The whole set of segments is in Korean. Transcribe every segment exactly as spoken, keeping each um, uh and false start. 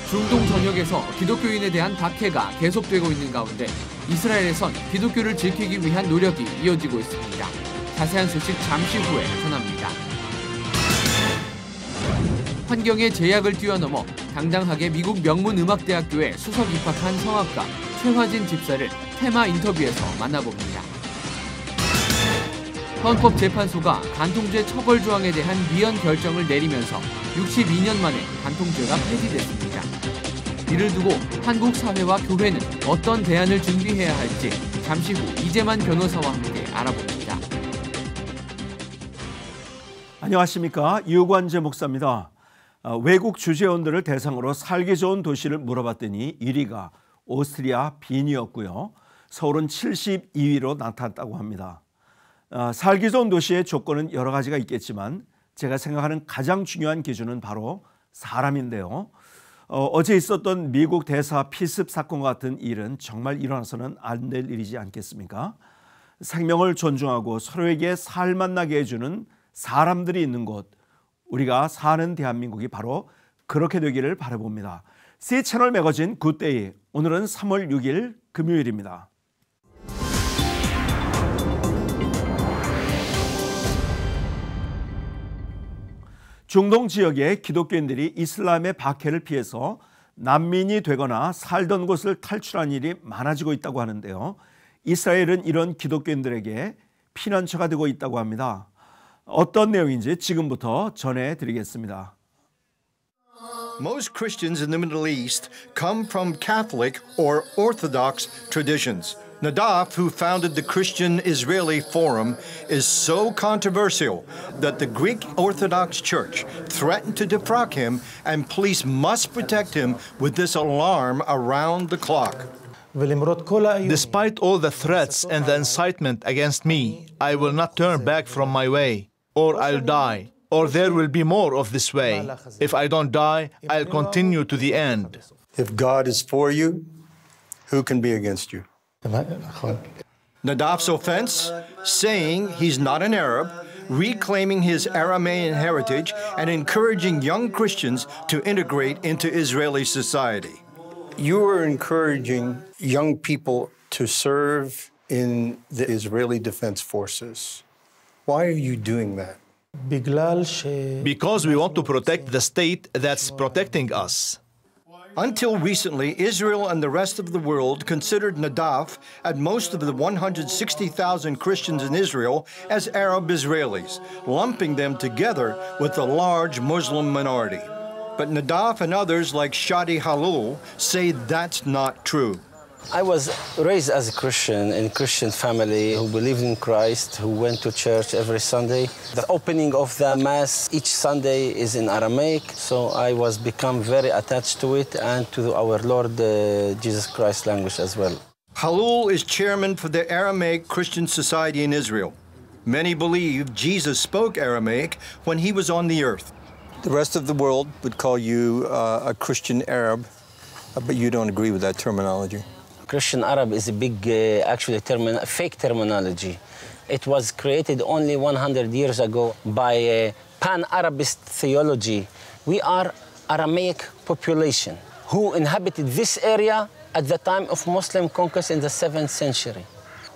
중동 전역에서 기독교인에 대한 박해가 계속되고 있는 가운데 이스라엘에선 기독교를 지키기 위한 노력이 이어지고 있습니다. 자세한 소식 잠시 후에 전합니다. 환경의 제약을 뛰어넘어 당당하게 미국 명문음악대학교에 수석 입학한 성악가 최화진 집사를 테마 인터뷰에서 만나봅니다. 헌법재판소가 간통죄 처벌 조항에 대한 위헌 결정을 내리면서 육십이 년 만에 간통죄가 폐지됐습니다. 이를 두고 한국 사회와 교회는 어떤 대안을 준비해야 할지 잠시 후 이재만 변호사와 함께 알아봅니다. 안녕하십니까. 이호관제 목사입니다. 외국 주재원들을 대상으로 살기 좋은 도시를 물어봤더니 일 위가 오스트리아 빈이었고요. 서울은 칠십이 위로 나타났다고 합니다. 살기 좋은 도시의 조건은 여러 가지가 있겠지만 제가 생각하는 가장 중요한 기준은 바로 사람인데요. 어, 어제 있었던 미국 대사 피습 사건과 같은 일은 정말 일어나서는 안 될 일이지 않겠습니까? 생명을 존중하고 서로에게 살맛 나게 해주는 사람들이 있는 곳, 우리가 사는 대한민국이 바로 그렇게 되기를 바라봅니다. C채널 매거진 굿데이, 오늘은 삼월 육일 금요일입니다. 중동 지역의 기독교인들이 이슬람의 박해를 피해서 난민이 되거나 살던 곳을 탈출한 일이 많아지고 있다고 하는데요. 이스라엘은 이런 기독교인들에게 피난처가 되고 있다고 합니다. 어떤 내용인지 지금부터 전해드리겠습니다. Most Christians in the Middle East come from Catholic or Orthodox traditions. Nadav, who founded the Christian Israeli Forum, is so controversial that the Greek Orthodox Church threatened to defrock him, and police must protect him with this alarm around the clock. Despite all the threats and the incitement against me, I will not turn back from my way, or I'll die, or there will be more of this way. If I don't die, I'll continue to the end. If God is for you, who can be against you? Nadav's offense? Saying he's not an Arab, reclaiming his Aramean heritage, and encouraging young Christians to integrate into Israeli society. You are encouraging young people to serve in the Israeli Defense Forces. Why are you doing that? Because we want to protect the state that's protecting us. Until recently, Israel and the rest of the world considered Nadav and most of the one hundred sixty thousand Christians in Israel as Arab Israelis, lumping them together with the large Muslim minority. But Nadav and others like Shadi Halul say that's not true. I was raised as a Christian in a Christian family who believed in Christ, who went to church every Sunday. The opening of the Mass each Sunday is in Aramaic, so I was become very attached to it and to our Lord uh, Jesus Christ language as well. Halul is chairman for the Aramaic Christian Society in Israel. Many believe Jesus spoke Aramaic when he was on the earth. The rest of the world would call you uh, a Christian Arab, but you don't agree with that terminology. Christian Arab is a big, uh, actually, termin fake terminology. It was created only one hundred years ago by a pan-Arabist theology. We are Aramaic population who inhabited this area at the time of Muslim conquest in the seventh century.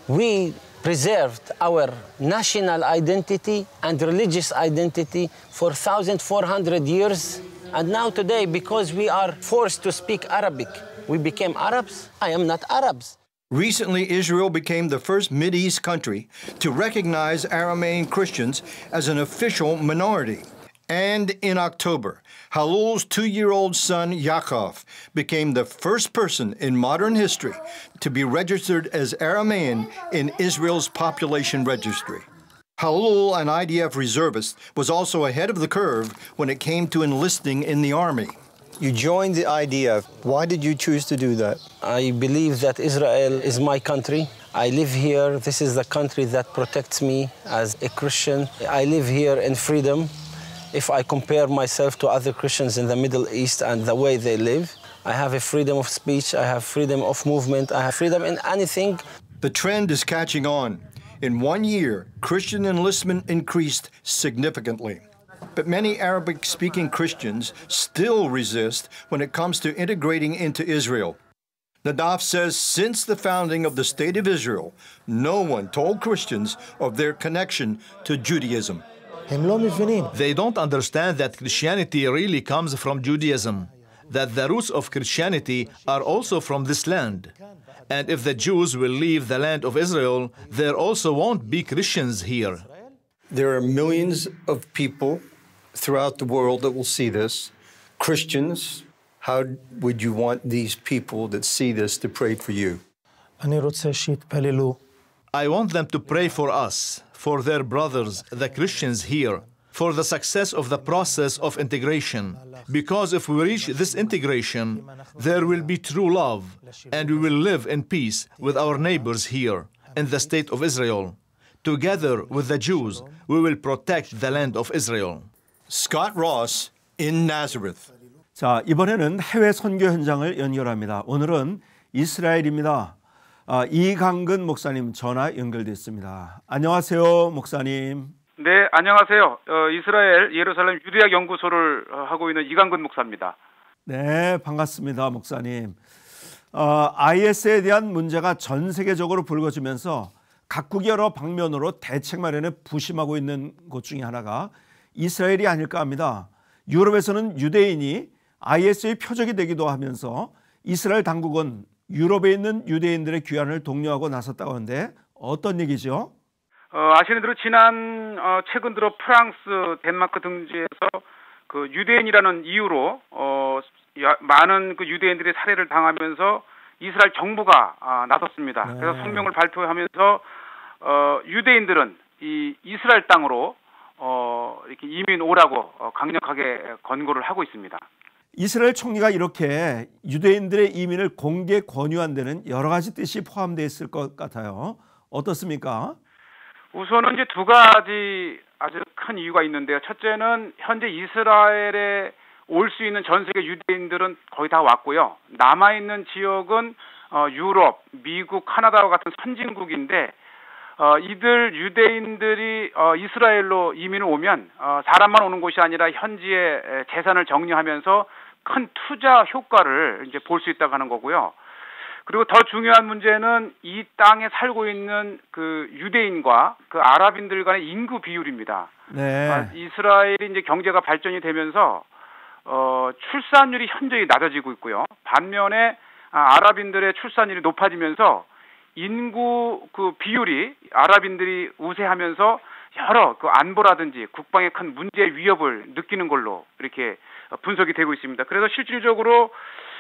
We preserved our national identity and religious identity for one thousand four hundred years. And now today, because we are forced to speak Arabic, we became Arabs. I am not Arabs. Recently, Israel became the first Mideast country to recognize Aramean Christians as an official minority. And in October, Halul's two-year-old son, Yaakov, became the first person in modern history to be registered as Aramean in Israel's population registry. Halul, an I D F reservist, was also ahead of the curve when it came to enlisting in the army. You joined the I D F. Why did you choose to do that? I believe that Israel is my country. I live here. This is the country that protects me as a Christian. I live here in freedom. If I compare myself to other Christians in the Middle East and the way they live, I have a freedom of speech, I have freedom of movement, I have freedom in anything. The trend is catching on. In one year, Christian enlistment increased significantly. But many Arabic-speaking Christians still resist when it comes to integrating into Israel. Nadav says since the founding of the State of Israel, no one told Christians of their connection to Judaism. They don't understand that Christianity really comes from Judaism, that the roots of Christianity are also from this land. And if the Jews will leave the land of Israel, there also won't be Christians here. There are millions of people throughout the world that will see this. Christians, how would you want these people that see this to pray for you? I want them to pray for us, for their brothers, the Christians here, for the success of the process of integration. Because if we reach this integration, there will be true love, and we will live in peace with our neighbors here in the state of Israel. Together with the Jews, we will protect the land of Israel. Scott Ross in Nazareth. 자, 이번에는 해외 선교 현장을 연결합니다. 오늘은 이스라엘입니다. 아, 이강근 목사님 전화 연결됐습니다. 안녕하세요, 목사님. 네, 안녕하세요. 어, 이스라엘 예루살렘 유대학 연구소를 하고 있는 이강근 목사입니다. 네, 반갑습니다, 목사님. 어, 아이에스에 대한 문제가 전 세계적으로 불거지면서 각국이 여러 방면으로 대책 마련에 부심하고 있는 곳 중에 하나가 이스라엘이 아닐까 합니다. 유럽에서는 유대인이 아이에스의 표적이 되기도 하면서 이스라엘 당국은 유럽에 있는 유대인들의 귀환을 독려하고 나섰다고 하는데 어떤 얘기죠? 어, 아시는 대로 지난 어, 최근 들어 프랑스, 덴마크 등지에서 그 유대인이라는 이유로 어, 야, 많은 그 유대인들이 살해를 당하면서 이스라엘 정부가 아, 나섰습니다. 네. 그래서 성명을 발표하면서 어, 유대인들은 이 이스라엘 땅으로 어, 이렇게 이민 오라고 어, 강력하게 권고를 하고 있습니다. 이스라엘 총리가 이렇게 유대인들의 이민을 공개 권유한 데는 여러 가지 뜻이 포함되어 있을 것 같아요. 어떻습니까? 우선은 이제 두 가지 아주 큰 이유가 있는데요. 첫째는 현재 이스라엘에 올 수 있는 전 세계 유대인들은 거의 다 왔고요. 남아 있는 지역은 어, 유럽, 미국, 카나다와 같은 선진국인데 어, 이들 유대인들이 어, 이스라엘로 이민을 오면 어, 사람만 오는 곳이 아니라 현지의 재산을 정리하면서 큰 투자 효과를 이제 볼 수 있다고 하는 거고요. 그리고 더 중요한 문제는 이 땅에 살고 있는 그 유대인과 그 아랍인들 간의 인구 비율입니다. 네. 아, 이스라엘이 이제 경제가 발전이 되면서 어, 출산율이 현저히 낮아지고 있고요. 반면에 아, 아랍인들의 출산율이 높아지면서 인구 그 비율이 아랍인들이 우세하면서 여러 그 안보라든지 국방의 큰 문제 위협을 느끼는 걸로 이렇게 분석이 되고 있습니다. 그래서 실질적으로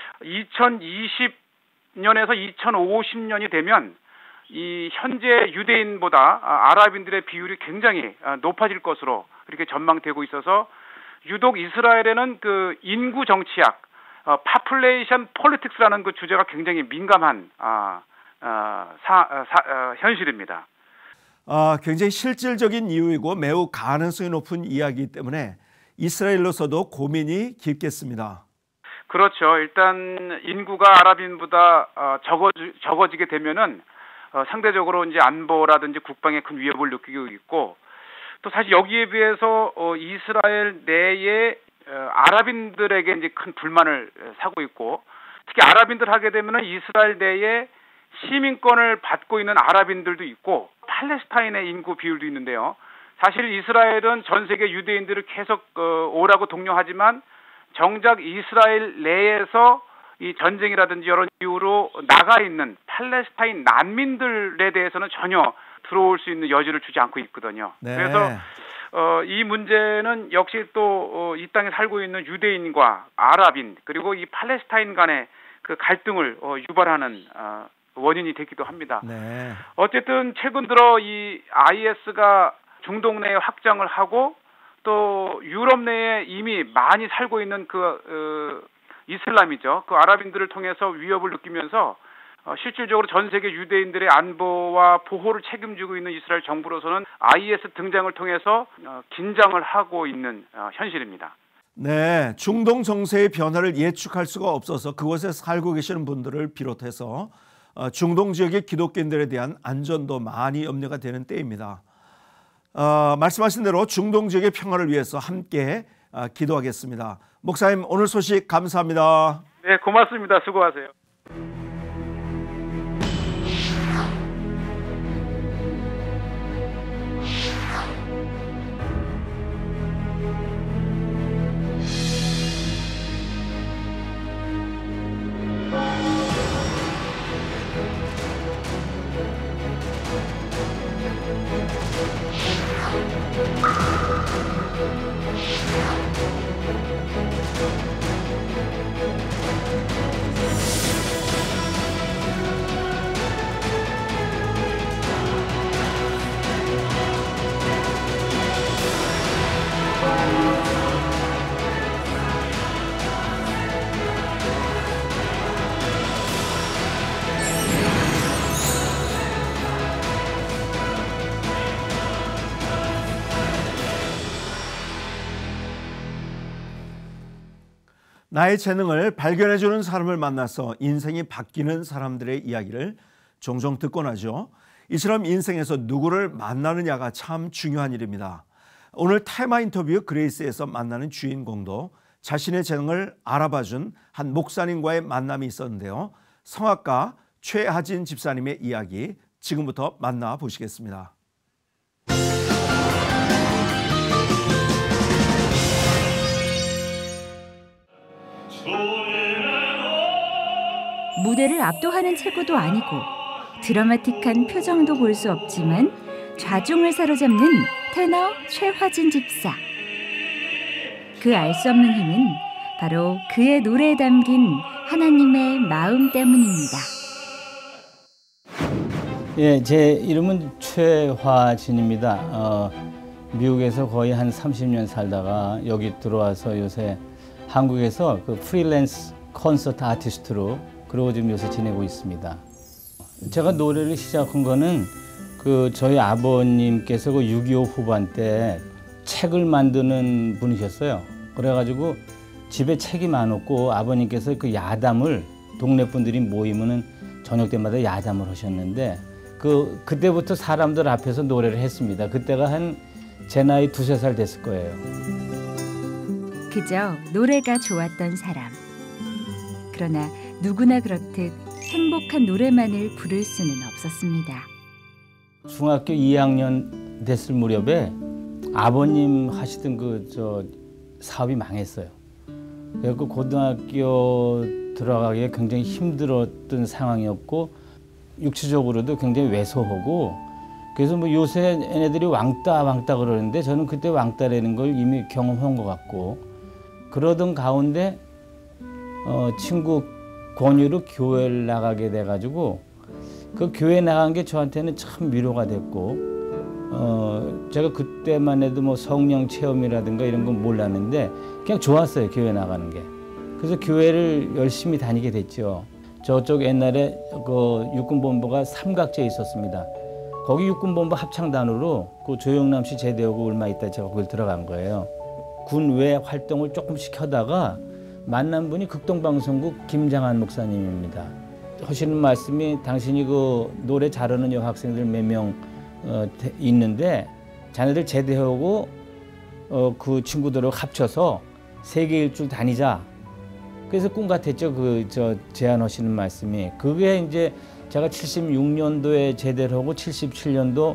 이천이십 년에서 이천오십 년이 되면 이 현재 유대인보다 아랍인들의 비율이 굉장히 높아질 것으로 이렇게 전망되고 있어서 유독 이스라엘에는 그 인구 정치학, 파플레이션 폴리틱스라는 그 주제가 굉장히 민감한 아, 아, 사, 사, 아, 현실입니다. 아, 굉장히 실질적인 이유이고 매우 가능성이 높은 이야기이기 때문에 이스라엘로서도 고민이 깊겠습니다. 그렇죠. 일단 인구가 아랍인보다 어, 적어 적어지게 되면은 어, 상대적으로 이제 안보라든지 국방에 큰 위협을 느끼고 있고 또 사실 여기에 비해서 어, 이스라엘 내에 어, 아랍인들에게 이제 큰 불만을 사고 있고 특히 아랍인들 하게 되면은 이스라엘 내에 시민권을 받고 있는 아랍인들도 있고 팔레스타인의 인구 비율도 있는데요. 사실 이스라엘은 전 세계 유대인들을 계속 어, 오라고 독려하지만 정작 이스라엘 내에서 이 전쟁이라든지 여러 이유로 나가 있는 팔레스타인 난민들에 대해서는 전혀 들어올 수 있는 여지를 주지 않고 있거든요. 네. 그래서 어, 이 문제는 역시 또 이 어, 땅에 살고 있는 유대인과 아랍인 그리고 이 팔레스타인 간의 그 갈등을 어, 유발하는 어, 원인이 되기도 합니다. 네. 어쨌든 최근 들어 이 아이에스가 중동 내에 확장을 하고 또 유럽 내에 이미 많이 살고 있는 그 어, 이슬람이죠. 그 아랍인들을 통해서 위협을 느끼면서 어, 실질적으로 전 세계 유대인들의 안보와 보호를 책임지고 있는 이스라엘 정부로서는 아이에스 등장을 통해서 어, 긴장을 하고 있는 어, 현실입니다. 네, 중동 정세의 변화를 예측할 수가 없어서 그곳에 살고 계시는 분들을 비롯해서 어, 중동 지역의 기독교인들에 대한 안전도 많이 염려가 되는 때입니다. 어, 말씀하신 대로 중동 지역의 평화를 위해서 함께 어, 기도하겠습니다. 목사님, 오늘 소식 감사합니다. 네, 고맙습니다. 수고하세요. 나의 재능을 발견해주는 사람을 만나서 인생이 바뀌는 사람들의 이야기를 종종 듣곤 하죠. 이처럼 인생에서 누구를 만나느냐가 참 중요한 일입니다. 오늘 테마 인터뷰 그레이스에서 만나는 주인공도 자신의 재능을 알아봐준 한 목사님과의 만남이 있었는데요. 성악가 최하진 집사님의 이야기 지금부터 만나보시겠습니다. 무대를 압도하는 체구도 아니고 드라마틱한 표정도 볼 수 없지만 좌중을 사로잡는 테너 최하진 집사. 그 알 수 없는 힘은 바로 그의 노래에 담긴 하나님의 마음 때문입니다. 예, 제 이름은 최화진입니다. 어, 미국에서 거의 한 삼십 년 살다가 여기 들어와서 요새 한국에서 그 프리랜스 콘서트 아티스트로 그러고 지금 요새 지내고 있습니다. 제가 노래를 시작한 거는 그 저희 아버님께서 그 육이오 후반 때 책을 만드는 분이셨어요. 그래가지고 집에 책이 많았고 아버님께서 그 야담을 동네 분들이 모이면은 저녁 때마다 야담을 하셨는데 그 그때부터 사람들 앞에서 노래를 했습니다. 그때가 한 제 나이 두세 살 됐을 거예요. 그저 노래가 좋았던 사람. 그러나 누구나 그렇듯 행복한 노래만을 부를 수는 없었습니다. 중학교 이 학년 됐을 무렵에 아버님 하시던 그 저 사업이 망했어요. 그래서 고등학교 들어가기에 굉장히 힘들었던 상황이었고 육체적으로도 굉장히 왜소하고 그래서 뭐 요새 애네들이 왕따 왕따 그러는데 저는 그때 왕따라는 걸 이미 경험한 것 같고 그러던 가운데 어, 친구 권유로 교회를 나가게 돼가지고 그 교회 나간 게 저한테는 참 위로가 됐고 어, 제가 그때만 해도 뭐 성령 체험이라든가 이런 건 몰랐는데 그냥 좋았어요, 교회 나가는 게. 그래서 교회를 열심히 다니게 됐죠. 저쪽 옛날에 그 육군본부가 삼각지에 있었습니다. 거기 육군본부 합창단으로 그 조영남 씨 제대하고 얼마 있다 제가 거길 들어간 거예요. 군 외 활동을 조금씩 하다가 만난 분이 극동방송국 김장한 목사님입니다. 하시는 말씀이 당신이 그 노래 잘하는 여학생들 몇 명 어, 있는데 자네들 제대하고 어, 그 친구들하고 합쳐서 세계 일주를 다니자. 그래서 꿈 같았죠. 그 저 제안하시는 말씀이. 그게 이제 제가 칠십육 년도에 제대를 하고 칠십칠 년도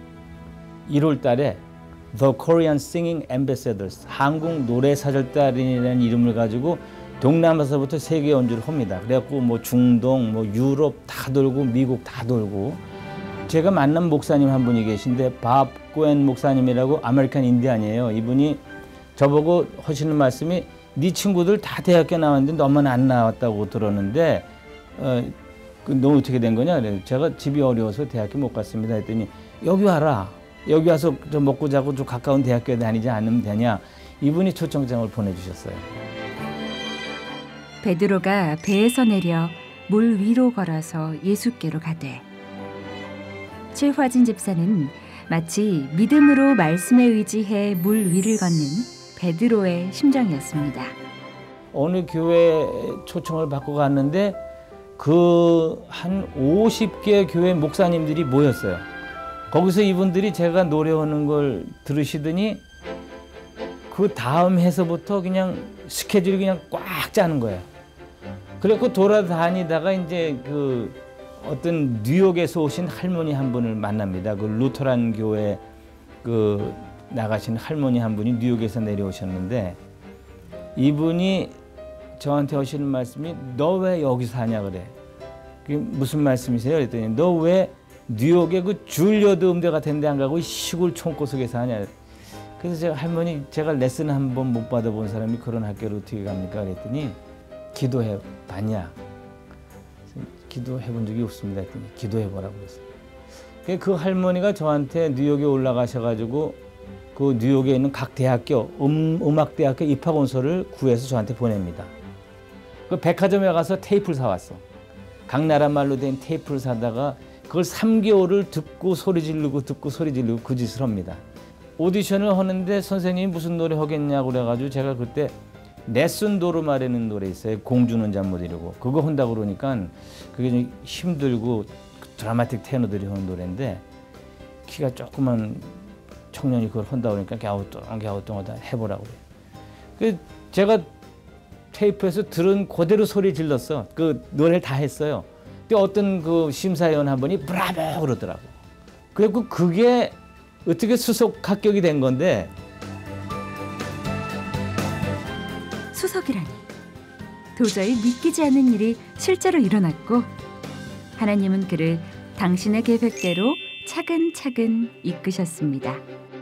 일월 달에 The Korean Singing Ambassadors, 한국 노래사절단이라는 이름을 가지고 동남아서부터 세계 연주를 합니다. 그래갖고 뭐 중동, 뭐 유럽 다 돌고 미국 다 돌고 제가 만난 목사님 한 분이 계신데 밥 고엔 목사님이라고 아메리칸 인디안이에요. 이분이 저보고 하시는 말씀이 네 친구들 다 대학교 나왔는데 너만 안 나왔다고 들었는데 어, 그 너 어떻게 된 거냐? 그래서 제가 집이 어려워서 대학교 못 갔습니다 했더니 여기 와라. 여기 와서 좀 먹고 자고 좀 가까운 대학교에 다니지 않으면 되냐. 이분이 초청장을 보내주셨어요. 베드로가 배에서 내려 물 위로 걸어서 예수께로 가되 최화진 집사는 마치 믿음으로 말씀에 의지해 물 위를 걷는 베드로의 심정이었습니다. 어느 교회 초청을 받고 갔는데 그 한 오십 개 교회 목사님들이 모였어요. 거기서 이분들이 제가 노래하는 걸 들으시더니 그 다음 해서부터 그냥 스케줄이 그냥 꽉 짜는 거예요. 그래서 돌아다니다가 이제 그 어떤 뉴욕에서 오신 할머니 한 분을 만납니다. 그 루터란 교회 그 나가신 할머니 한 분이 뉴욕에서 내려오셨는데 이분이 저한테 하시는 말씀이 너 왜 여기 사냐 그래. 그게 무슨 말씀이세요? 그랬더니 너 왜 뉴욕에 그 줄리어드 음대 같은 데 안 가고 시골 촌구석에 사냐. 그래서 제가 할머니 제가 레슨 한 번 못 받아본 사람이 그런 학교를 어떻게 갑니까? 그랬더니 기도해 봤냐? 기도해 본 적이 없습니다. 했더니 기도해 보라고 그랬어요. 그 할머니가 저한테 뉴욕에 올라가셔가지고 그 뉴욕에 있는 각 대학교 음, 음악대학교 입학원서를 구해서 저한테 보냅니다. 그 백화점에 가서 테이프를 사왔어. 각 나라 말로 된 테이프를 사다가 그걸 삼 개월을 듣고 소리 지르고 듣고 소리 지르고 그 짓을 합니다. 오디션을 하는데 선생님이 무슨 노래 하겠냐고 그래가지고 제가 그때 네슨 도르마라는 노래 있어요. 공주는 잠 못 이루고 그거 한다고 그러니까 그게 좀 힘들고 드라마틱 테너들이 하는 노래인데 키가 조그만 청년이 그걸 한다고 그러니까 갸우뚱 갸우뚱하다 해보라고 그래요. 제가 테이프에서 들은 그대로 소리 질렀어. 그 노래를 다 했어요. 근데 어떤 그 심사위원 한 분이 브라보 그러더라고. 그리고 그게 어떻게 수석 합격이 된 건데 수석이라니 도저히 믿기지 않는 일이 실제로 일어났고 하나님은 그를 당신의 계획대로 차근차근 이끄셨습니다.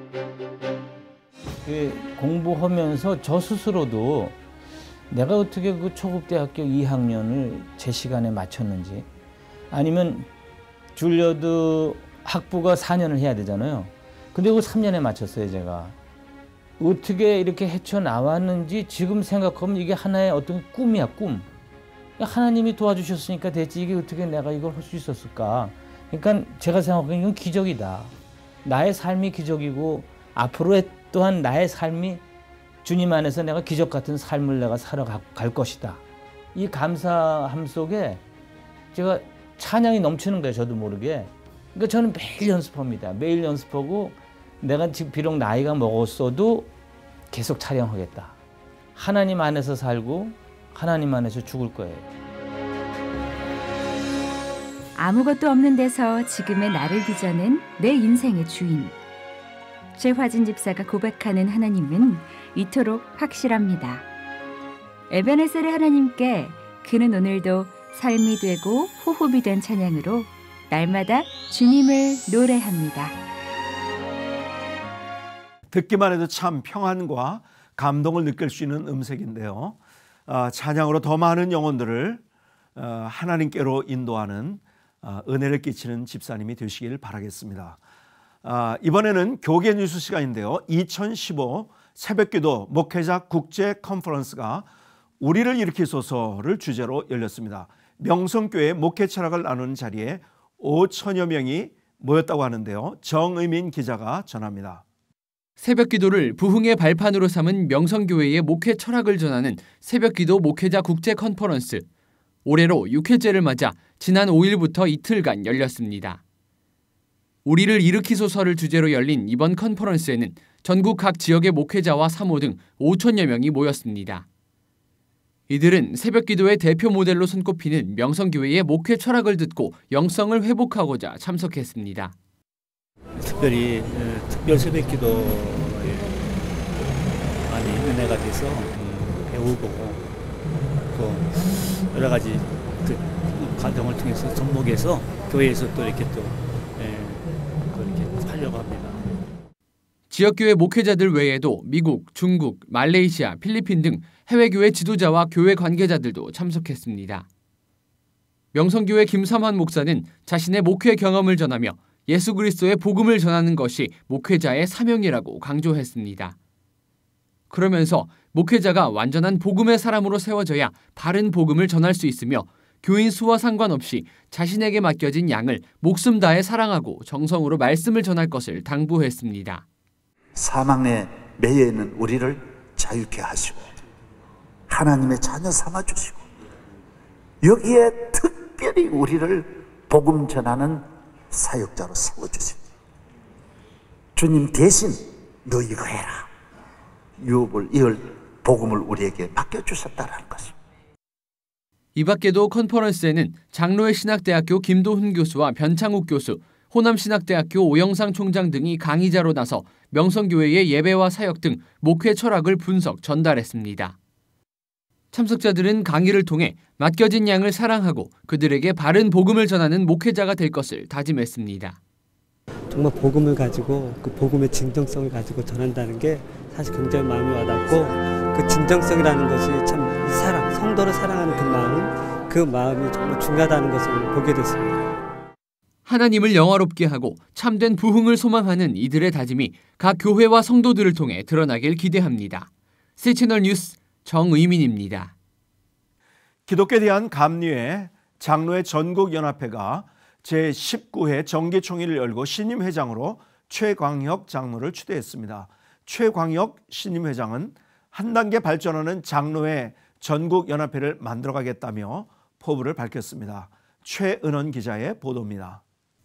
공부하면서 저 스스로도 내가 어떻게 그 초급대학교 이 학년을 제 시간에 마쳤는지 아니면 줄리어드 학부가 사 년을 해야 되잖아요. 근데 그걸 삼 년에 마쳤어요, 제가. 어떻게 이렇게 헤쳐나왔는지 지금 생각하면 이게 하나의 어떤 꿈이야, 꿈. 하나님이 도와주셨으니까 됐지 이게 어떻게 내가 이걸 할 수 있었을까. 그러니까 제가 생각하기엔 이건 기적이다. 나의 삶이 기적이고 앞으로 또한 나의 삶이 주님 안에서 내가 기적 같은 삶을 내가 살아갈 것이다. 이 감사함 속에 제가 찬양이 넘치는 거예요, 저도 모르게. 그러니까 저는 매일 연습합니다. 매일 연습하고 내가 지금 비록 나이가 먹었어도 계속 촬영하겠다. 하나님 안에서 살고 하나님 안에서 죽을 거예요. 아무것도 없는 데서 지금의 나를 빚어낸 내 인생의 주인. 최화진 집사가 고백하는 하나님은 이토록 확실합니다. 에베네셀의 하나님께 그는 오늘도 삶이 되고 호흡이 된 찬양으로 날마다 주님을 노래합니다. 듣기만 해도 참 평안과 감동을 느낄 수 있는 음색인데요. 아, 찬양으로 더 많은 영혼들을 어, 하나님께로 인도하는 어, 은혜를 끼치는 집사님이 되시길 바라겠습니다. 아, 이번에는 교계 뉴스 시간인데요. 이천십오 새벽기도 목회자 국제 컨퍼런스가 우리를 일으키소서를 주제로 열렸습니다. 명성교회 목회 철학을 나누는 자리에 오천여 명이 모였다고 하는데요. 정의민 기자가 전합니다. 새벽기도를 부흥의 발판으로 삼은 명성교회의 목회 철학을 전하는 새벽기도 목회자 국제 컨퍼런스. 올해로 육 회째를 맞아 지난 오 일부터 이틀간 열렸습니다. 우리를 일으키소서를 주제로 열린 이번 컨퍼런스에는 전국 각 지역의 목회자와 사모 등 오천여 명이 모였습니다. 이들은 새벽기도의 대표 모델로 손꼽히는 명성교회의 목회 철학을 듣고 영성을 회복하고자 참석했습니다. 특별히 특별 새벽기도에 많이 은혜가 돼서 배우고 또 여러 가지 그 과정을 통해서 접목해서 교회에서 또 이렇게 또 이렇게 하려고 합니다. 지역교회 목회자들 외에도 미국, 중국, 말레이시아, 필리핀 등 해외교회 지도자와 교회 관계자들도 참석했습니다. 명성교회 김삼환 목사는 자신의 목회 경험을 전하며 예수 그리스도의 복음을 전하는 것이 목회자의 사명이라고 강조했습니다. 그러면서 목회자가 완전한 복음의 사람으로 세워져야 바른 복음을 전할 수 있으며 교인 수와 상관없이 자신에게 맡겨진 양을 목숨 다해 사랑하고 정성으로 말씀을 전할 것을 당부했습니다. 사망에 매여 있는 우리를 자유케 하시고 하나님의 자녀 삼아주시고 여기에 특별히 우리를 복음 전하는 사역자로 세워주시고 주님 대신 너 이거 해라. 유업을 이을 복음을 우리에게 맡겨주셨다는 것입니다. 이 밖에도 컨퍼런스에는 장로회 신학대학교 김도훈 교수와 변창욱 교수, 호남신학대학교 오영상 총장 등이 강의자로 나서 명성교회의 예배와 사역 등 목회 철학을 분석, 전달했습니다. 참석자들은 강의를 통해 맡겨진 양을 사랑하고 그들에게 바른 복음을 전하는 목회자가 될 것을 다짐했습니다. 정말 복음을 가지고 그 복음의 진정성을 가지고 전한다는 게 사실 굉장히 마음이 와닿고 그 진정성이라는 것이 참 사랑, 성도를 사랑하는 그 마음, 그 마음이 정말 중요하다는 것을 보게 됐습니다. 하나님을 영화롭게 하고 참된 부흥을 소망하는 이들의 다짐이 각 교회와 성도들을 통해 드러나길 기대합니다. 씨채널 뉴스 정의민입니다. 기독교에 대한 감리회 장로회 전국연합회가 제십구 회 정기총회를 열고 신임 회장으로 최광혁 장로를 추대했습니다. 최광혁 신임 회장은 한 단계 발전하는 장로회 전국연합회를 만들어가겠다며 포부를 밝혔습니다. 최은원 기자의 보도입니다.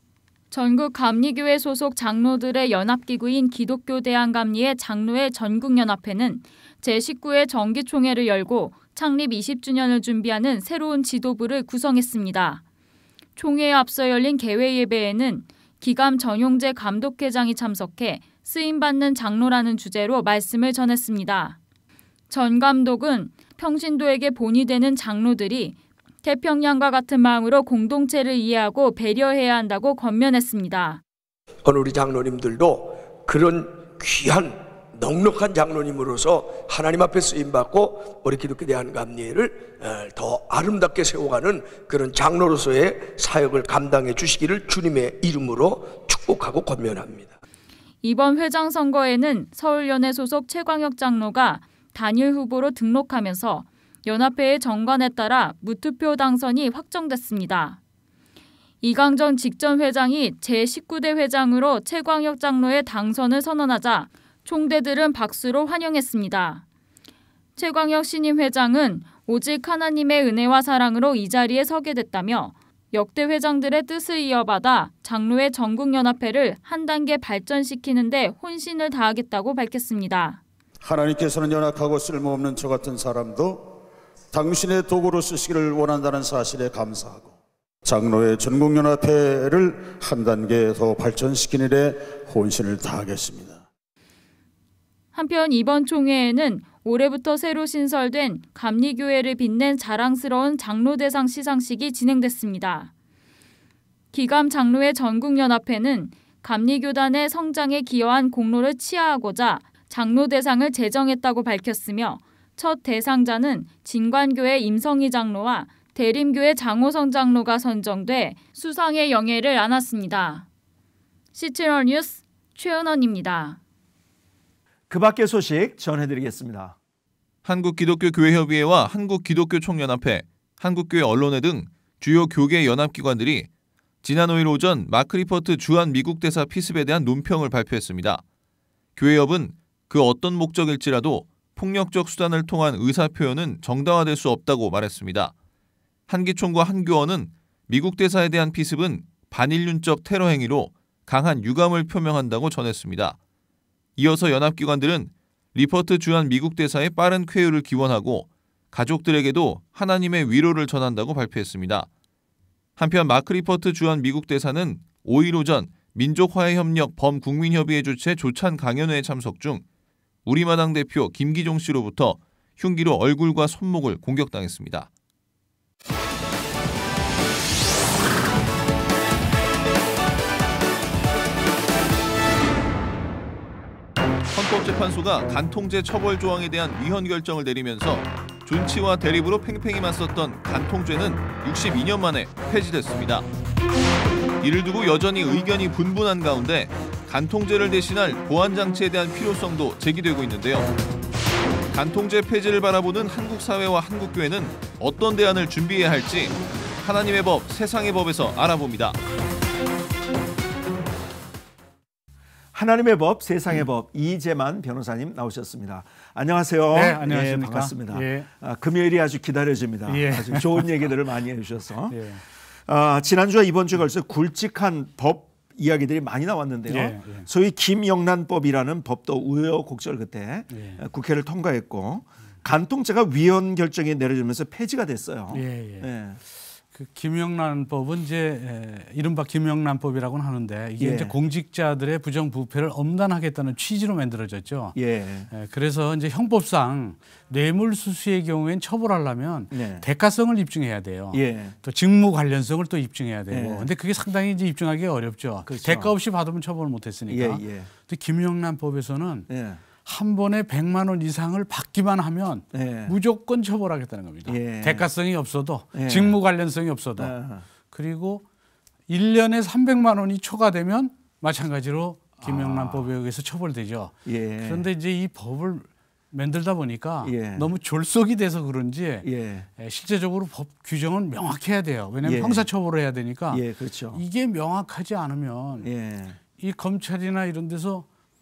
전국 감리교회 소속 장로들의 연합기구인 기독교 대한감리회 장로회 전국연합회는 제십구 회 정기총회를 열고 창립 이십 주년을 준비하는 새로운 지도부를 구성했습니다. 총회에 앞서 열린 개회 예배에는 기감 전용재 감독회장이 참석해 쓰임받는 장로라는 주제로 말씀을 전했습니다. 전 감독은 평신도에게 본이 되는 장로들이 태평양과 같은 마음으로 공동체를 이해하고 배려해야 한다고 권면했습니다. 오늘 우리 장로님들도 그런 귀한 넉넉한 장로님으로서 하나님 앞에 쓰임받고 우리 기독교 대한감리회를 더 아름답게 세워가는 그런 장로로서의 사역을 감당해 주시기를 주님의 이름으로 축복하고 권면합니다. 이번 회장 선거에는 서울연회 소속 최광혁 장로가 단일 후보로 등록하면서 연합회의 정관에 따라 무투표 당선이 확정됐습니다. 이강정 직전 회장이 제십구 대 회장으로 최광혁 장로의 당선을 선언하자 총대들은 박수로 환영했습니다. 최광혁 신임 회장은 오직 하나님의 은혜와 사랑으로 이 자리에 서게 됐다며 역대 회장들의 뜻을 이어받아 장로회 전국연합회를 한 단계 발전시키는 데 혼신을 다하겠다고 밝혔습니다. 하나님께서는 연약하고 쓸모없는 저 같은 사람도 당신의 도구로 쓰시기를 원한다는 사실에 감사하고 장로회 전국연합회를 한 단계 더 발전시키는 데 혼신을 다하겠습니다. 한편 이번 총회에는 올해부터 새로 신설된 감리교회를 빛낸 자랑스러운 장로대상 시상식이 진행됐습니다. 기감 장로회 전국연합회는 감리교단의 성장에 기여한 공로를 치하하고자 장로대상을 제정했다고 밝혔으며 첫 대상자는 진관교회 임성희 장로와 대림교회 장호성 장로가 선정돼 수상의 영예를 안았습니다. 씨채널 뉴스 최은원입니다. 그 밖의 소식 전해드리겠습니다. 한국기독교교회협의회와 한국기독교총연합회, 한국교회 언론회 등 주요 교계 연합기관들이 지난 오 일 오전 마크 리퍼트 주한 미국 대사 피습에 대한 논평을 발표했습니다. 교회협은 그 어떤 목적일지라도 폭력적 수단을 통한 의사표현은 정당화될 수 없다고 말했습니다. 한기총과 한교원은 미국 대사에 대한 피습은 반인륜적 테러 행위로 강한 유감을 표명한다고 전했습니다. 이어서 연합기관들은 리퍼트 주한 미국 대사의 빠른 쾌유를 기원하고 가족들에게도 하나님의 위로를 전한다고 발표했습니다. 한편 마크 리퍼트 주한 미국 대사는 오 일 오전 민족화해협력 범국민협의회 주최 조찬 강연회에 참석 중 우리마당 대표 김기종 씨로부터 흉기로 얼굴과 손목을 공격당했습니다. 헌법재판소가 간통죄 처벌 조항에 대한 위헌 결정을 내리면서 존치와 대립으로 팽팽히 맞섰던 간통죄는 육십이 년 만에 폐지됐습니다. 이를 두고 여전히 의견이 분분한 가운데 간통죄를 대신할 보완장치에 대한 필요성도 제기되고 있는데요. 간통죄 폐지를 바라보는 한국 사회와 한국교회는 어떤 대안을 준비해야 할지 하나님의 법, 세상의 법에서 알아봅니다. 하나님의 법, 세상의 법 이재만 변호사님 나오셨습니다. 안녕하세요. 네, 안녕하십니까. 예, 반갑습니다. 예. 아, 금요일이 아주 기다려집니다. 예. 아주 좋은 얘기들을 많이 해주셔서 예. 아, 지난주와 이번 주에 걸쳐 굵직한 법 이야기들이 많이 나왔는데요. 예, 예. 소위 김영란법이라는 법도 우여곡절 끝에 예. 국회를 통과했고 간통죄가 위헌 결정이 내려지면서 폐지가 됐어요. 예, 예. 예. 그 김영란법은 이제 에, 이른바 김영란법이라고는 하는데 이게 예. 이제 공직자들의 부정부패를 엄단하겠다는 취지로 만들어졌죠. 예. 에, 그래서 이제 형법상 뇌물수수의 경우엔 처벌하려면 네. 대가성을 입증해야 돼요. 예. 또 직무 관련성을 또 입증해야 되고. 예. 근데 그게 상당히 이제 입증하기 어렵죠. 그렇죠. 대가 없이 받으면 처벌을 못했으니까. 예, 예. 근데 김영란법에서는 예. 한 번에 백만 원 이상을 받기만 하면 예. 무조건 처벌하겠다는 겁니다. 예. 대가성이 없어도 예. 직무 관련성이 없어도 예. 그리고 일 년에 삼백만 원이 초과되면 마찬가지로 김영란법에 의해서 처벌되죠. 예. 그런데 이제 이 법을 만들다 보니까 예. 너무 졸속이 돼서 그런지 예. 실제적으로 법 규정은 명확해야 돼요. 왜냐하면 예. 형사처벌을 해야 되니까 예, 그렇죠. 이게 명확하지 않으면 예. 이 검찰이나 이런 데서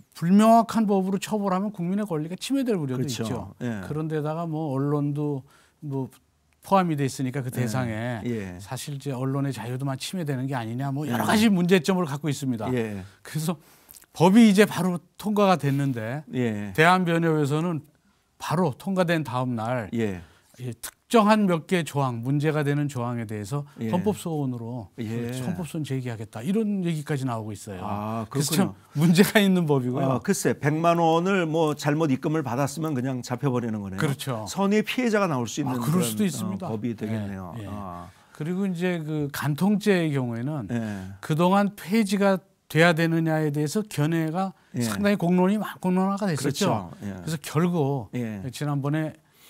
불명확한 법으로 처벌하면 국민의 권리가 침해될 우려도 그렇죠. 있죠. 예. 그런데다가 뭐 언론도 뭐 포함이 돼 있으니까 그 대상에 예. 사실 이제 언론의 자유도만 침해되는 게 아니냐 뭐 여러 가지 문제점을 갖고 있습니다. 예. 그래서 법이 이제 바로 통과가 됐는데 예. 대한변협에서는 바로 통과된 다음 날 예. 이 특정한 몇 개 조항 문제가 되는 조항에 대해서 예. 헌법소원으로 예. 헌법소원 제기하겠다 이런 얘기까지 나오고 있어요. 아, 그래서 그렇군요. 참 문제가 있는 법이고요. 어, 글쎄 백만 원을 뭐 잘못 입금을 받았으면 그냥 잡혀버리는 거네요. 그렇죠. 선의 피해자가 나올 수 있는 아, 그럴 그런, 수도 있습니다. 어, 법이 되겠네요. 예, 예. 아. 그리고 이제 그 간통죄의 경우에는 예. 그동안 폐지가 돼야 되느냐에 대해서 견해가 예. 상당히 공론이 많- 공론화가 됐었죠. 그렇죠. 예. 그래서 결국 예. 지난번에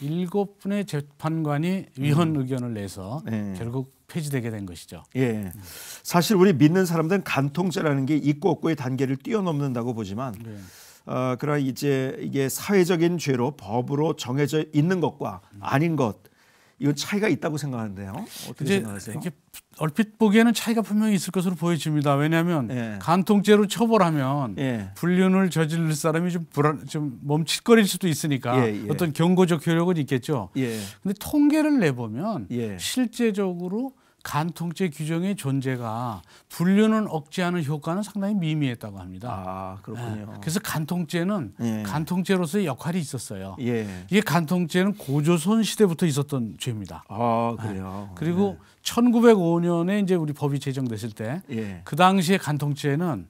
일곱 분의 재판관이 위헌 음. 의견을 내서 예. 결국 폐지되게 된 것이죠. 예. 사실 우리 믿는 사람들은 간통죄라는 게 있고 없고의 단계를 뛰어넘는다고 보지만 네. 어, 그러나 이제 이게 사회적인 죄로 법으로 정해져 있는 것과 아닌 것 이건 차이가 있다고 생각하는데요. 어떻게 이제 생각하세요? 이렇게 얼핏 보기에는 차이가 분명히 있을 것으로 보여집니다. 왜냐하면 예. 간통죄로 처벌하면 예. 불륜을 저지를 사람이 좀 불안, 좀 멈칫거릴 수도 있으니까 예, 예. 어떤 경고적 효력은 있겠죠. 예. 근데 통계를 내보면 예. 실제적으로 간통죄 규정의 존재가 불륜을 억제하는 효과는 상당히 미미했다고 합니다. 아, 그렇군요. 네. 그래서 간통죄는 예. 간통죄로서의 역할이 있었어요. 예. 이게 간통죄는 고조선 시대부터 있었던 죄입니다. 아, 그래요. 그리고 천구백오 년에 이제 우리 법이 제정됐을 때 그 예. 당시에 간통죄는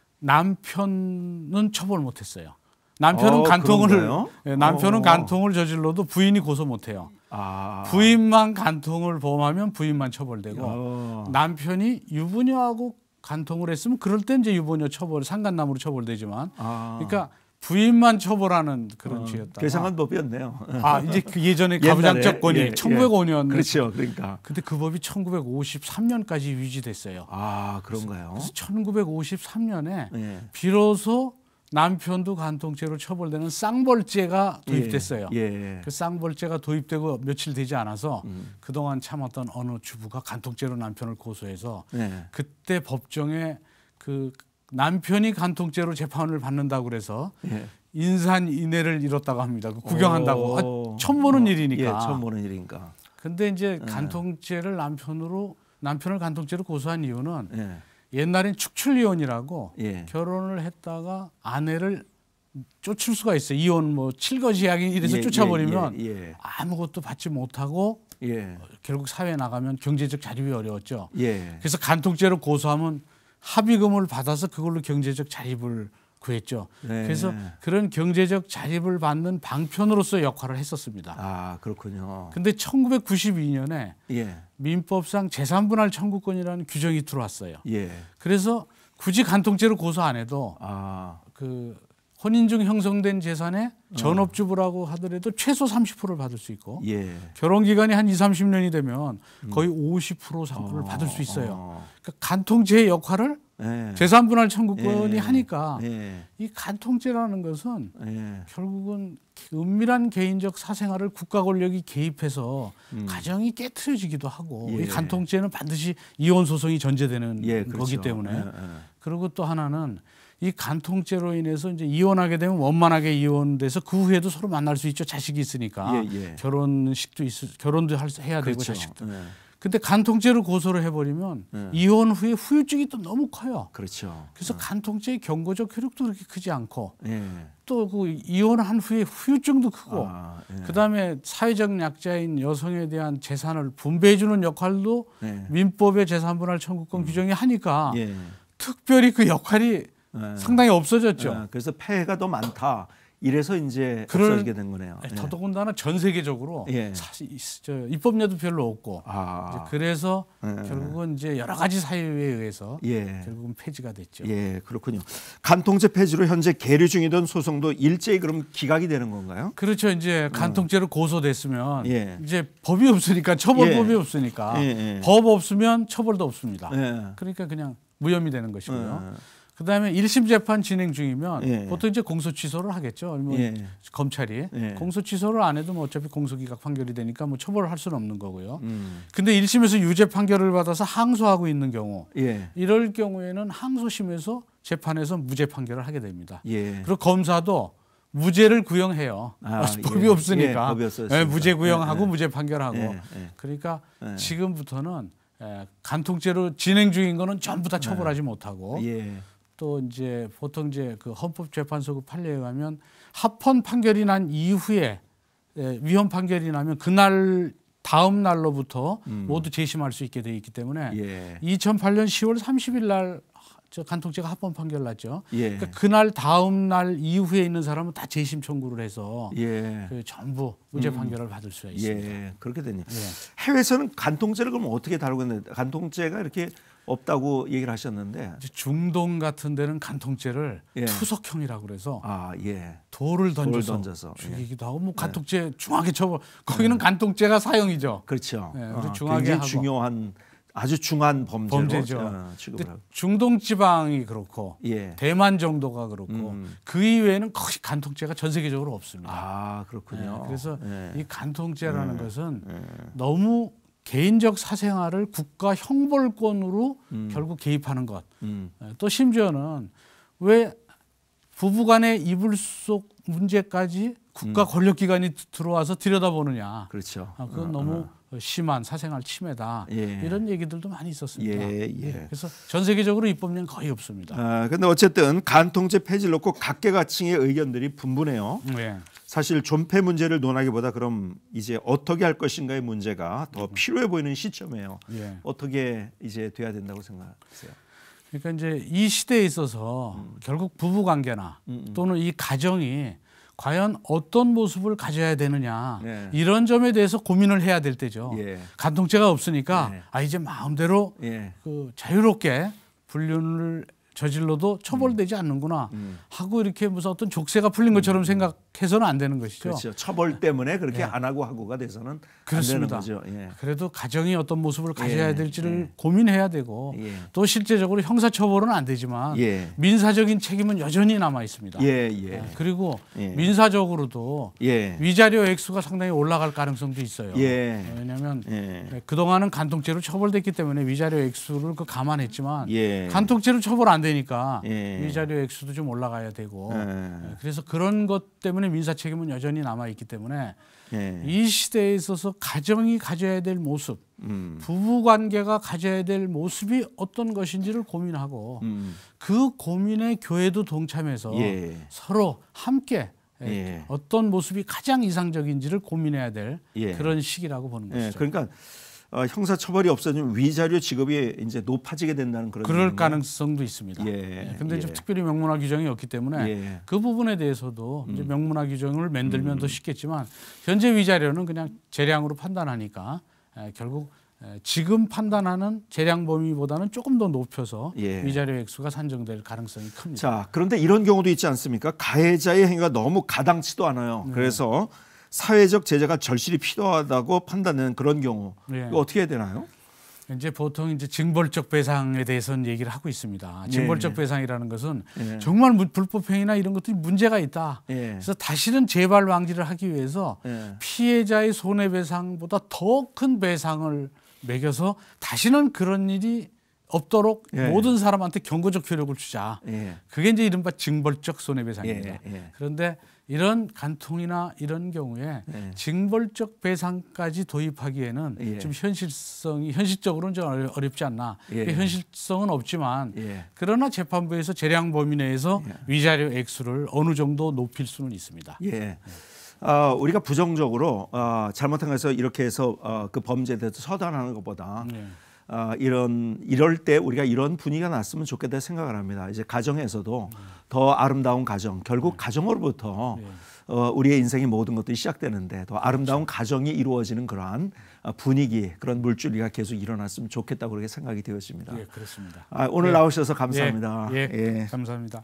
남편은 처벌 못했어요. 남편은 어, 간통을 그런가요? 예, 남편은 어. 간통을 저질러도 부인이 고소 못해요. 아. 부인만 간통을 범하면 부인만 처벌되고 어. 남편이 유부녀하고 간통을 했으면 그럴 땐 이제 유부녀 처벌 상간남으로 처벌되지만 아. 그러니까 부인만 처벌하는 그런 어, 죄였다. 괴상한 법이었네요. 아 이제 그 예전에 옛날에, 가부장적권이 예, 예. 천구백오 년 그렇죠. 그러니까. 근데 그 법이 천구백오십삼 년까지 유지됐어요. 아, 그런가요? 그래서 천구백오십삼 년에 예. 비로소 남편도 간통죄로 처벌되는 쌍벌죄가 도입됐어요. 예. 예. 그 쌍벌죄가 도입되고 며칠 되지 않아서 음. 그동안 참았던 어느 주부가 간통죄로 남편을 고소해서 예. 그때 법정에 그 남편이 간통죄로 재판을 받는다고 그래서 예. 인산인해를 잃었다고 합니다. 그 구경한다고. 오. 아, 처음 보는 어, 일이니까. 예, 처음 보는 일이니까. 근데 이제 예. 간통죄를 남편으로 남편을 간통죄로 고소한 이유는 예. 옛날엔 축출이혼이라고 예. 결혼을 했다가 아내를 쫓을 수가 있어요. 이혼 뭐 칠거지약이 이래서 예, 쫓아버리면 예, 예, 예. 아무것도 받지 못하고 예. 결국 사회에 나가면 경제적 자립이 어려웠죠. 예. 그래서 간통죄로 고소하면 합의금을 받아서 그걸로 경제적 자립을 구했죠. 네. 그래서 그런 경제적 자립을 받는 방편으로서 역할을 했었습니다. 아, 그렇군요. 근데 천구백구십이 년에 예. 민법상 재산분할 청구권이라는 규정이 들어왔어요. 예. 그래서 굳이 간통죄로 고소 안 해도 아. 그 혼인 중 형성된 재산에 전업주부라고 하더라도 최소 삼십 퍼센트를 받을 수 있고 예. 결혼 기간이 한 이삼십 년이 되면 거의 오십 퍼센트 상품을 어, 받을 수 있어요. 어. 그러니까 간통죄의 역할을 예. 재산분할 청구권이 예. 하니까 예. 이 간통죄라는 것은 예. 결국은 은밀한 개인적 사생활을 국가 권력이 개입해서 음. 가정이 깨트려지기도 하고 예. 이 간통죄는 반드시 이혼 소송이 전제되는 예, 거기 그렇죠. 때문에 예, 예. 그리고 또 하나는 이 간통죄로 인해서 이제 이혼하게 되면 원만하게 이혼돼서 그 후에도 서로 만날 수 있죠. 자식이 있으니까 예, 예. 결혼식도 있을 결혼도 할, 해야 되고 그렇죠. 자식도. 예. 근데 간통죄로 고소를 해버리면 네. 이혼 후에 후유증이 또 너무 커요. 그렇죠. 그래서 간통죄의 경고적 효력도 그렇게 크지 않고 예. 또 그 이혼한 후에 후유증도 크고 아, 예. 그다음에 사회적 약자인 여성에 대한 재산을 분배해주는 역할도 예. 민법의 재산분할 청구권 음. 규정이 하니까 예. 특별히 그 역할이 예. 상당히 없어졌죠. 예. 그래서 폐해가 더 많다. 이래서 이제 그럴- 없어지게 된 거네요. 네, 예. 더더군다나 전 세계적으로 예. 사실 이- 저 입법례도 별로 없고 아. 이제 그래서 예. 결국은 이제 여러 가지 사유에 의해서 예. 결국은 폐지가 됐죠. 예, 그렇군요. 간통죄 폐지로 현재 계류 중이던 소송도 일제히 그럼 기각이 되는 건가요? 그렇죠. 이제 간통죄로 고소됐으면 예. 이제 법이 없으니까 처벌법이 예. 없으니까 예, 예. 법 없으면 처벌도 없습니다. 예. 그러니까 그냥 무혐의 되는 것이고요. 예. 그다음에 일 심 재판 진행 중이면 예. 보통 이제 공소 취소를 하겠죠. 뭐 예. 검찰이 예. 공소 취소를 안 해도 뭐 어차피 공소기각 판결이 되니까 뭐 처벌을 할 수는 없는 거고요. 음. 근데 일 심에서 유죄 판결을 받아서 항소하고 있는 경우 예. 이럴 경우에는 항소심에서 재판에서 무죄 판결을 하게 됩니다. 예. 그리고 검사도 무죄를 구형해요. 아, 법이 예. 없으니까. 예, 법이 없었으니까. 예, 무죄 구형하고 예, 예. 무죄 판결하고. 예, 예. 그러니까 예. 지금부터는 예, 간통죄로 진행 중인 거는 전부 다 처벌하지 못하고 예. 또 이제 보통 이제 그 헌법재판소 판례에 의하면 합헌 판결이 난 이후에 예, 위헌 판결이 나면 그날 다음 날로부터 음. 모두 재심할 수 있게 돼 있기 때문에 예. 이천팔 년 시월 삼십일 날 저 간통죄가 합헌 판결 났죠. 예. 그러니까 그날 다음 날 이후에 있는 사람은 다 재심 청구를 해서 예. 그 전부 무죄 음. 판결을 받을 수가 있습니다. 예, 그렇게 되네요. 예. 해외에서는 간통죄를 그럼 어떻게 다루고 있는데 간통죄가 이렇게 없다고 얘기를 하셨는데 이제 중동 같은 데는 간통죄를 예. 투석형이라고 그래서 아, 예. 돌을 던져서, 돌을 던져서, 예. 죽이기도 하고 뭐 간통죄 중하게 처벌 거기는 간통죄가 사형이죠. 그렇죠. 예, 어, 중하게 굉장히 하고. 중요한 아주 중한 범죄로 범죄죠. 어, 취급을 근데 하고. 중동 지방이 그렇고 예. 대만 정도가 그렇고 음. 그 이외에는 거의 간통죄가 전 세계적으로 없습니다. 아, 그렇군요. 예, 그래서 예. 이 간통죄라는 예. 것은 예. 너무 개인적 사생활을 국가 형벌권으로 음. 결국 개입하는 것. 음. 예, 또 심지어는 왜 부부간의 이불 속 문제까지 국가 음. 권력기관이 들어와서 들여다보느냐. 그렇죠. 아, 그건 어, 너무 심한 사생활 침해다. 예. 이런 얘기들도 많이 있었습니다. 예, 예. 그래서 전 세계적으로 입법령 거의 없습니다. 아, 근데 어쨌든 간통죄 폐지를 놓고 각계각층의 의견들이 분분해요. 네. 사실 존폐 문제를 논하기보다 그럼 이제 어떻게 할 것인가의 문제가 더 필요해 보이는 시점이에요. 예. 어떻게 이제 돼야 된다고 생각하세요? 그러니까 이제 이 시대에 있어서 음. 결국 부부 관계나 또는 이 가정이 과연 어떤 모습을 가져야 되느냐 예. 이런 점에 대해서 고민을 해야 될 때죠. 예. 간통죄가 없으니까 예. 아 이제 마음대로 예. 그 자유롭게 불륜을 저질러도 처벌되지 않는구나 음. 하고 이렇게 무슨 어떤 족쇄가 풀린 것처럼 생각해서는 안 되는 것이죠. 그렇죠. 처벌 때문에 그렇게 예. 안 하고 하고가 돼서는 그렇습니다. 안 되는 거죠. 예. 그래도 가정이 어떤 모습을 가져야 예. 될지를 예. 고민해야 되고 예. 또 실제적으로 형사처벌은 안 되지만 예. 민사적인 책임은 여전히 남아 있습니다. 예, 예. 그리고 예. 민사적으로도 예. 위자료 액수가 상당히 올라갈 가능성도 있어요. 예. 왜냐하면 예. 그동안은 간통죄로 처벌됐기 때문에 위자료 액수를 그 감안했지만 예. 간통죄로 처벌 안 되니까 예. 위자료 액수도 좀 올라가야 되고 예. 그래서 그런 것 때문에 민사 책임은 여전히 남아 있기 때문에 예. 이 시대에 있어서 가정이 가져야 될 모습, 음. 부부 관계가 가져야 될 모습이 어떤 것인지를 고민하고 음. 그 고민에 교회도 동참해서 예. 서로 함께 예. 어떤 모습이 가장 이상적인지를 고민해야 될 예. 그런 시기라고 보는 예. 것이죠. 그러니까 어, 형사 처벌이 없어지면 위자료 지급이 이제 높아지게 된다는 그런 그럴 얘기인가요? 가능성도 있습니다. 예. 그런데 예. 좀 특별히 명문화 규정이 없기 때문에 예. 그 부분에 대해서도 이제 음. 명문화 규정을 만들면 음. 더 쉽겠지만 현재 위자료는 그냥 재량으로 판단하니까 에, 결국 에, 지금 판단하는 재량 범위보다는 조금 더 높여서 예. 위자료 액수가 산정될 가능성이 큽니다. 자, 그런데 이런 경우도 있지 않습니까? 가해자의 행위가 너무 가당치도 않아요. 네. 그래서 사회적 제재가 절실히 필요하다고 판단하는 그런 경우 네. 이거 어떻게 해야 되나요? 이제 보통 이제 징벌적 배상에 대해서는 얘기를 하고 있습니다. 징벌적 예. 배상이라는 것은 예. 정말 무- 불법 행위나 이런 것들이 문제가 있다. 예. 그래서 다시는 재발 방지를 하기 위해서 예. 피해자의 손해배상보다 더 큰 배상을 매겨서 다시는 그런 일이 없도록 예. 모든 사람한테 경고적 효력을 주자. 예. 그게 이제 이른바 징벌적 손해배상입니다. 예. 예. 그런데 이런 간통이나 이런 경우에 네. 징벌적 배상까지 도입하기에는 예. 좀 현실성이 현실적으로는 좀 어려- 어렵지 않나. 예. 현실성은 없지만 예. 그러나 재판부에서 재량 범위 내에서 예. 위자료 액수를 어느 정도 높일 수는 있습니다. 예. 어, 우리가 부정적으로 어, 잘못한 것에서 이렇게 해서 어, 그 범죄에 대해서 처단하는 것보다 네. 어, 이런 이럴 때 우리가 이런 분위기가 났으면 좋겠다 생각을 합니다. 이제 가정에서도 더 아름다운 가정, 결국 가정으로부터 어, 우리의 인생의 모든 것들이 시작되는데 더 아름다운 가정이 이루어지는 그러한 어, 분위기, 그런 물줄기가 계속 일어났으면 좋겠다고 그렇게 생각이 되었습니다. 예, 그렇습니다. 아, 오늘 예. 나오셔서 감사합니다. 예, 예, 예. 감사합니다.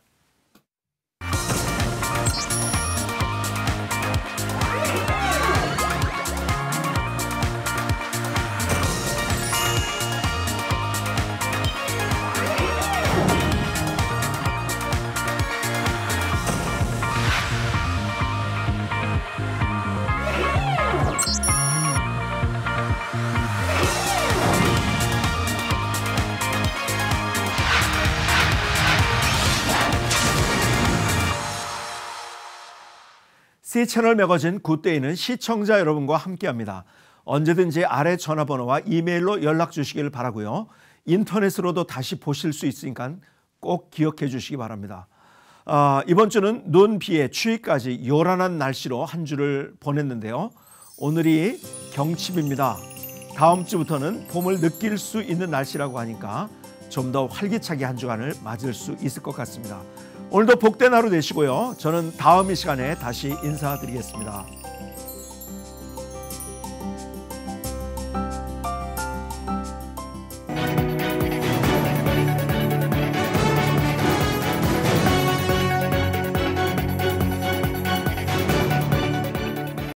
C채널 매거진 굿데이는 시청자 여러분과 함께합니다. 언제든지 아래 전화번호와 이메일로 연락 주시길 바라고요. 인터넷으로도 다시 보실 수 있으니까 꼭 기억해 주시기 바랍니다. 아, 이번 주는 눈, 비에 추위까지 요란한 날씨로 한 주를 보냈는데요. 오늘이 경칩입니다. 다음 주부터는 봄을 느낄 수 있는 날씨라고 하니까 좀 더 활기차게 한 주간을 맞을 수 있을 것 같습니다. 오늘도 복된 하루 되시고요. 저는 다음 이 시간에 다시 인사드리겠습니다.